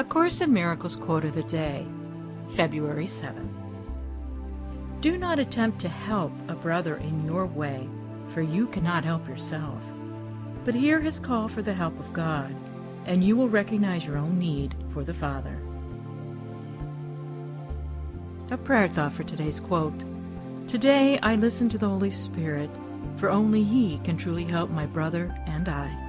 A Course in Miracles quote of the day, February 7th. Do not attempt to help a brother in your way, for you cannot help yourself. But hear his call for the help of God, and you will recognize your own need for the Father. A prayer thought for today's quote. Today I listen to the Holy Spirit, for only He can truly help my brother and I.